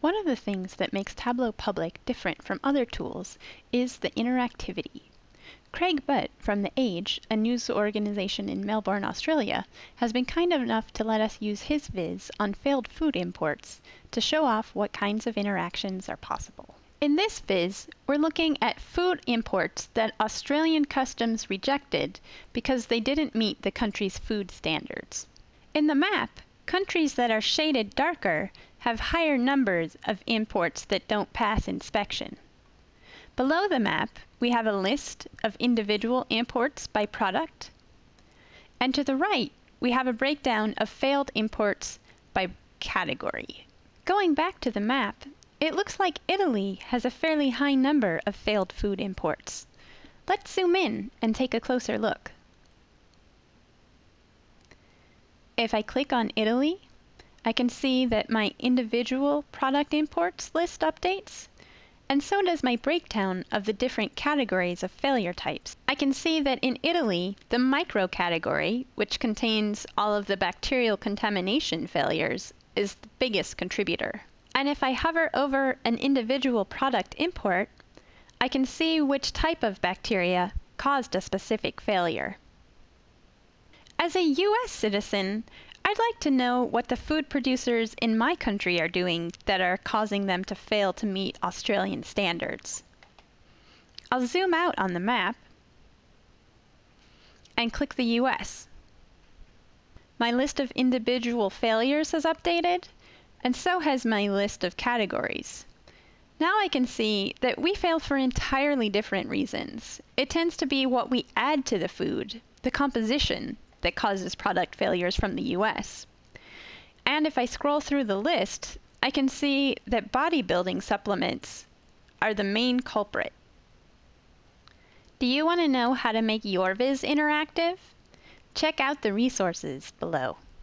One of the things that makes Tableau Public different from other tools is the interactivity. Craig Butt from The Age, a news organization in Melbourne, Australia, has been kind enough to let us use his viz on failed food imports to show off what kinds of interactions are possible. In this viz, we're looking at food imports that Australian customs rejected because they didn't meet the country's food standards. In the map, countries that are shaded darker have higher numbers of imports that don't pass inspection. Below the map, we have a list of individual imports by product, and to the right, we have a breakdown of failed imports by category. Going back to the map, it looks like Italy has a fairly high number of failed food imports. Let's zoom in and take a closer look. If I click on Italy, I can see that my individual product imports list updates, and so does my breakdown of the different categories of failure types. I can see that in Italy, the micro category, which contains all of the bacterial contamination failures, is the biggest contributor. And if I hover over an individual product import, I can see which type of bacteria caused a specific failure. As a US citizen, I'd like to know what the food producers in my country are doing that are causing them to fail to meet Australian standards. I'll zoom out on the map and click the US. My list of individual failures has updated, and so has my list of categories. Now I can see that we fail for entirely different reasons. It tends to be what we add to the food, the composition, that causes product failures from the US. And if I scroll through the list, I can see that bodybuilding supplements are the main culprit. Do you want to know how to make your viz interactive? Check out the resources below.